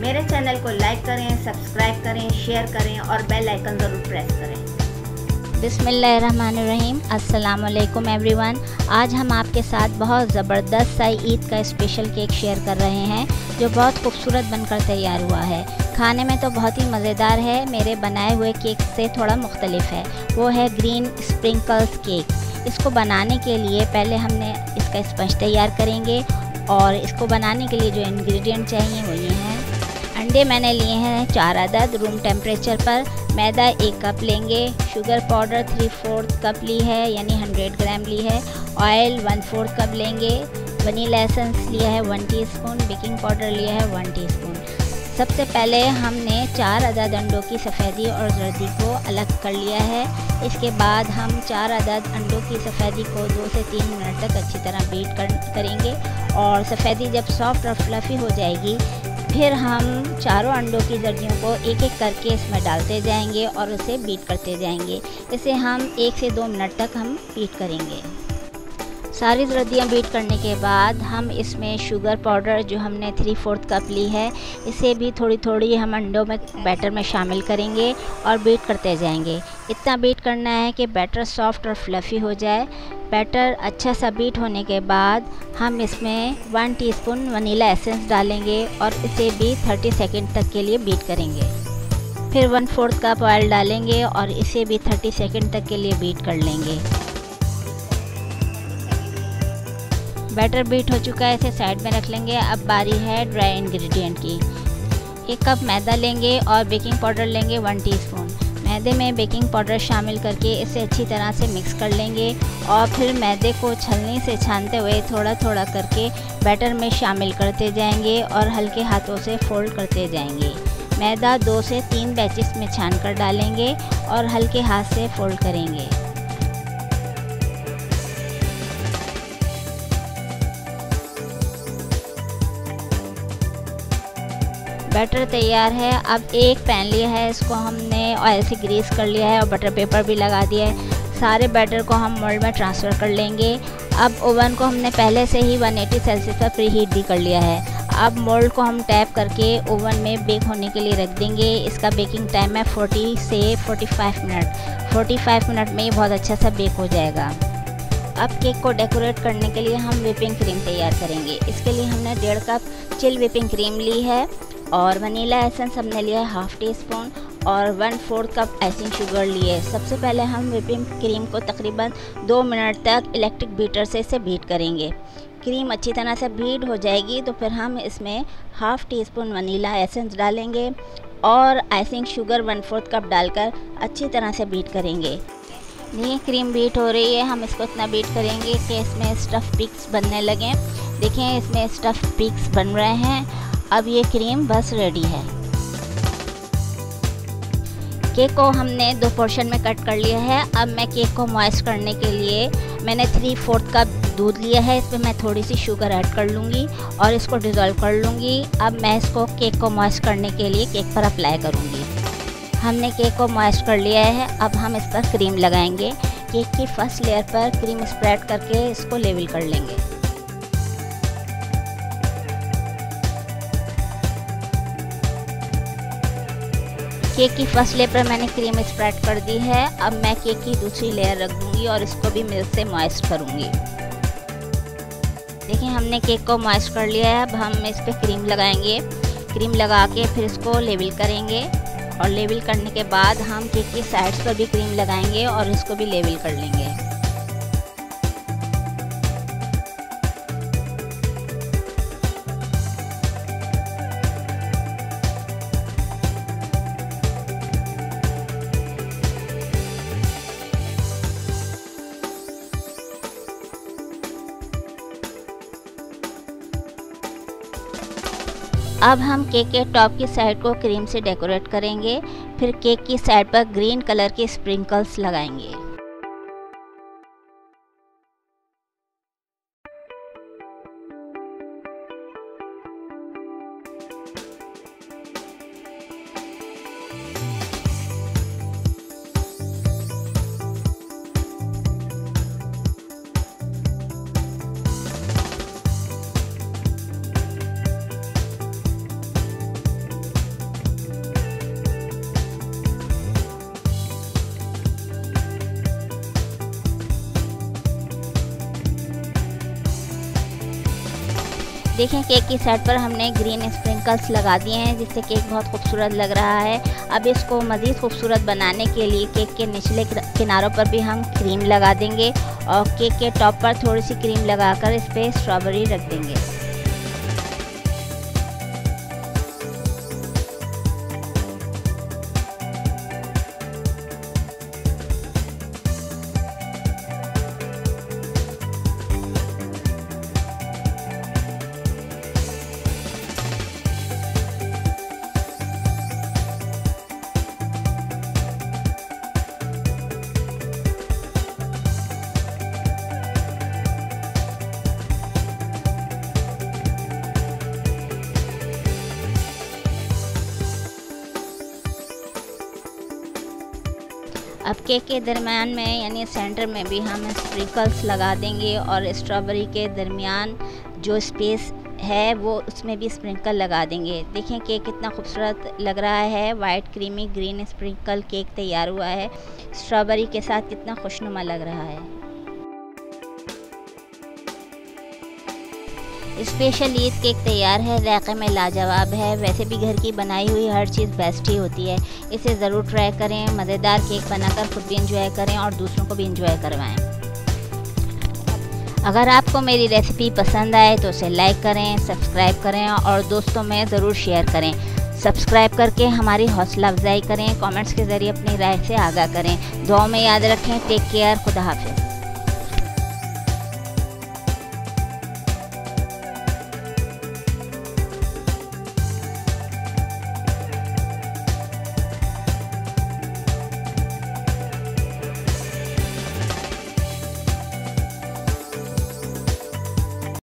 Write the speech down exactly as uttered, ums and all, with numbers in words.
मेरे चैनल को लाइक करें, सब्सक्राइब करें, शेयर करें और बेल आइकन ज़रूर प्रेस करें। बिस्मिल्लाहिर्रहमानिर्रहीम। अस्सलाम वालेकुम एवरीवन। आज हम आपके साथ बहुत ज़बरदस्त सा ईद का स्पेशल केक शेयर कर रहे हैं जो बहुत खूबसूरत बनकर तैयार हुआ है। खाने में तो बहुत ही मज़ेदार है, मेरे बनाए हुए केक से थोड़ा मुख्तलिफ है। वो है ग्रीन स्प्रिंकल्स केक। इसको बनाने के लिए पहले हमने इसका स्पंज तैयार करेंगे और इसको बनाने के लिए जो इंग्रेडिएंट चाहिए वो ये हैं। अंडे मैंने लिए हैं चार अदद रूम टेम्परेचर पर। मैदा एक कप लेंगे। Sugar powder three fourth cup ली है यानी हंड्रेड ग्राम ली है। ऑयल वन फोर्थ कप लेंगे। वनीला एसेंस लिया है वन टीस्पून। बेकिंग पाउडर लिया है वन टीस्पून। सबसे पहले हमने चार अदद अंडों की सफ़ेदी और जर्दी को अलग कर लिया है। इसके बाद हम चार अदद अंडों की सफ़ेदी को दो से तीन मिनट तक अच्छी तरह बीट कर करेंगे और सफ़ेदी जब सॉफ्ट और फ्लफ़ी हो जाएगी फिर हम चारों अंडों की जर्दियों को एक एक करके इसमें डालते जाएंगे और उसे बीट करते जाएंगे। इसे हम एक से दो मिनट तक हम बीट करेंगे। सारी जर्दियाँ बीट करने के बाद हम इसमें शुगर पाउडर जो हमने थ्री फोर्थ कप ली है इसे भी थोड़ी थोड़ी हम अंडों में बैटर में शामिल करेंगे और बीट करते जाएंगे। इतना बीट करना है कि बैटर सॉफ्ट और फ्लफ़ी हो जाए। बैटर अच्छा सा बीट होने के बाद हम इसमें वन टीस्पून वनीला एसेंस डालेंगे और इसे भी थर्टी सेकंड तक के लिए बीट करेंगे। फिर वन फोर्थ कप ऑयल डालेंगे और इसे भी थर्टी सेकंड तक के लिए बीट कर लेंगे। बैटर बीट हो चुका है, इसे साइड में रख लेंगे। अब बारी है ड्राई इंग्रेडिएंट की। एक कप मैदा लेंगे और बेकिंग पाउडर लेंगे वन टीस्पून। मैदे में बेकिंग पाउडर शामिल करके इसे अच्छी तरह से मिक्स कर लेंगे और फिर मैदे को छलनी से छानते हुए थोड़ा थोड़ा करके बैटर में शामिल करते जाएंगे और हल्के हाथों से फोल्ड करते जाएंगे। मैदा दो से तीन बैचेस में छान कर डालेंगे और हल्के हाथ से फोल्ड करेंगे। बैटर तैयार है। अब एक पैन लिया है, इसको हमने ऑयल से ग्रीस कर लिया है और बटर पेपर भी लगा दिया है। सारे बैटर को हम मोल्ड में ट्रांसफ़र कर लेंगे। अब ओवन को हमने पहले से ही वन एटी सेल्सियस पर प्री हीट भी कर लिया है। अब मोल्ड को हम टैप करके ओवन में बेक होने के लिए रख देंगे। इसका बेकिंग टाइम है फोर्टी से forty five minute. Forty five minute में ये बहुत अच्छा सा बेक हो जाएगा। अब केक को डेकोरेट करने के लिए हम व्हिपिंग क्रीम तैयार करेंगे। इसके लिए हमने डेढ़ कप चिल व्हिपिंग क्रीम ली है और वनीला एसेंस हमने लिया है हाफ़ टी स्पून और one fourth cup icing sugar लिए। सबसे पहले हम व्हिपिंग क्रीम को तकरीबन दो मिनट तक इलेक्ट्रिक बीटर से इसे बीट करेंगे। क्रीम अच्छी तरह से बीट हो जाएगी तो फिर हम इसमें half teaspoon vanilla essence डालेंगे और icing sugar one fourth cup डालकर अच्छी तरह से बीट करेंगे। ये क्रीम बीट हो रही है, हम इसको इतना बीट करेंगे कि इसमें स्टफ़ पिक्स बनने लगें। देखिए इसमें स्टफ़ पिक्स बन रहे हैं। अब ये क्रीम बस रेडी है। केक को हमने दो पोर्शन में कट कर लिया है। अब मैं केक को मॉइस्ट करने के लिए मैंने थ्री फोर्थ कप दूध लिया है। इसमें मैं थोड़ी सी शुगर ऐड कर लूँगी और इसको डिज़ोल्व कर लूँगी। अब मैं इसको केक को मॉइस्ट करने के लिए केक पर अप्लाई करूँगी। हमने केक को मॉइस्ट कर लिया है। अब हम इस पर क्रीम लगाएंगे। केक की फर्स्ट लेयर पर क्रीम स्प्रेड करके इसको लेवल कर लेंगे। केक की फर्स्ट लेयर पर मैंने क्रीम स्प्रेड कर दी है। अब मैं केक की दूसरी लेयर रख दूंगी और इसको भी मिल्क से मॉइस्ट करूंगी। देखिए हमने केक को मॉइस्ट कर लिया है। अब हम इस पर क्रीम लगाएंगे। क्रीम लगा के फिर इसको लेवल करेंगे और लेवल करने के बाद हम केक की साइड्स पर भी क्रीम लगाएंगे और इसको भी लेवल कर लेंगे। अब हम केक के टॉप की साइड को क्रीम से डेकोरेट करेंगे। फिर केक की साइड पर ग्रीन कलर के स्प्रिंकल्स लगाएंगे। देखें केक की साइड पर हमने ग्रीन स्प्रिंकल्स लगा दिए हैं जिससे केक बहुत खूबसूरत लग रहा है। अब इसको मज़ीद खूबसूरत बनाने के लिए केक के निचले किनारों पर भी हम क्रीम लगा देंगे और केक के टॉप पर थोड़ी सी क्रीम लगाकर इस पर स्ट्रॉबेरी रख देंगे। अब केक के दरमियान में यानी सेंटर में भी हम स्प्रिंकल्स लगा देंगे और स्ट्रॉबेरी के दरमियान जो स्पेस है वो उसमें भी स्प्रिंकल लगा देंगे। देखें केक कितना खूबसूरत लग रहा है। White creamy green sprinkle cake तैयार हुआ है। स्ट्रॉबेरी के साथ कितना खुशनुमा लग रहा है। स्पेशल ईद केक तैयार है। जायके में लाजवाब है। वैसे भी घर की बनाई हुई हर चीज़ बेस्ट ही होती है। इसे ज़रूर ट्राई करें। मज़ेदार केक बनाकर खुद भी इंजॉय करें और दूसरों को भी इंजॉय करवाएं। अगर आपको मेरी रेसिपी पसंद आए तो उसे लाइक करें, सब्सक्राइब करें और दोस्तों में ज़रूर शेयर करें। सब्सक्राइब करके हमारी हौसला अफजाई करें। कमेंट्स के ज़रिए अपनी राय से आगाह करें। दुआ में याद रखें। Take care. खुदा हाफिज़।